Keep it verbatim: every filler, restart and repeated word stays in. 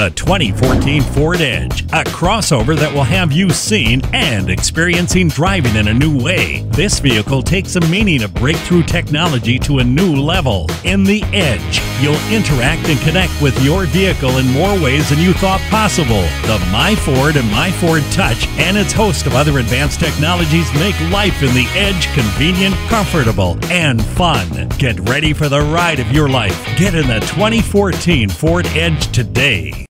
The twenty fourteen Ford Edge, a crossover that will have you seeing and experiencing driving in a new way. This vehicle takes the meaning of breakthrough technology to a new level. In the Edge, you'll interact and connect with your vehicle in more ways than you thought possible. The My Ford and My Ford Touch and its host of other advanced technologies make life in the Edge convenient, comfortable, and fun. Get ready for the ride of your life. Get in the twenty fourteen Ford Edge today.